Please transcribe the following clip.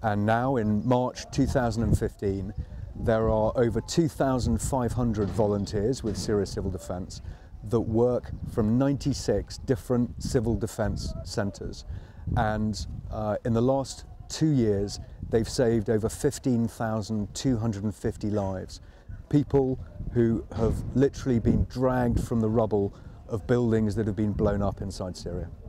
And now in March 2015, there are over 2,500 volunteers with Syria Civil Defence that work from 96 different civil defence centres. And in the last 2 years, they've saved over 15,250 lives. People who have literally been dragged from the rubble of buildings that have been blown up inside Syria.